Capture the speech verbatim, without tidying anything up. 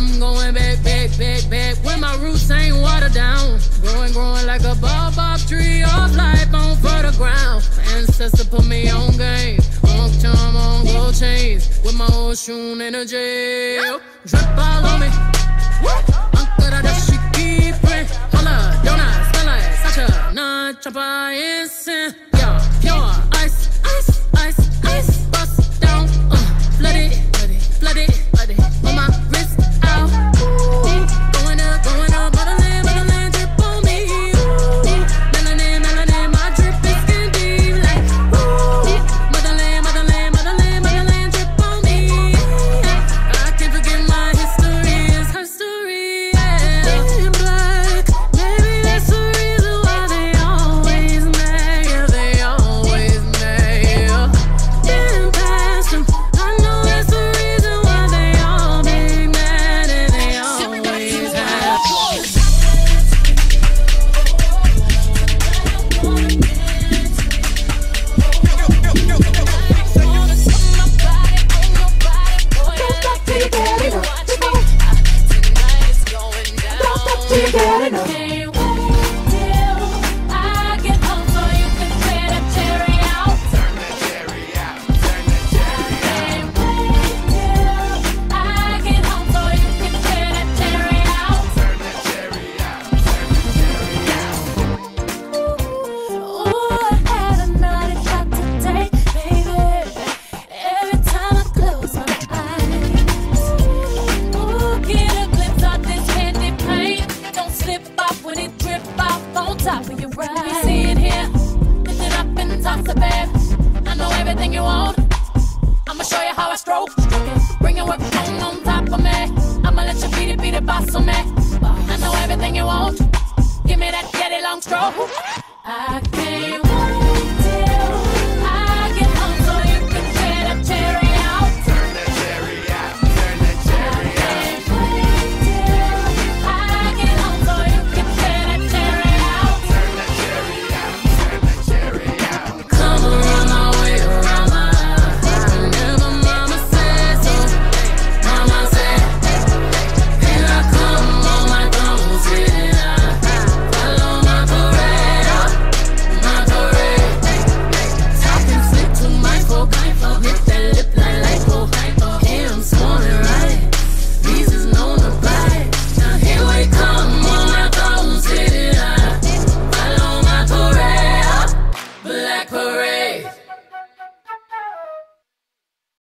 I'm going back, back, back, back. When my roots ain't watered down. Growing, growing like a bob tree of life on fertile ground. My ancestor put me on game. On charm, on gold chains. With my old shoe energy. Drip all on me. Uncle da Shakie print. Holla, donuts, smell like such a non-chopper instant. Yeah, pure ice, ice, ice, ice. Bust down, uh, flood it, flood it, flood it, flood it. On my wrist out. Going up, going up, motherland, motherland, drip on me. Melanin, melanin, my drip is skin deep like. Motherland, motherland, motherland, motherland, drip on me. I can't forget my history, it's her story. Yeah. In black, maybe that's the reason why they always mad. Yeah, they always mad. Yeah. Been past them, I know that's the reason why they all be mad and they always have. I know everything you want. I'ma show you how I stroke. Bring your work on on top of me. I'ma let you beat it, beat it, boss on me. I know everything you want. Give me that daddy long stroke. I can't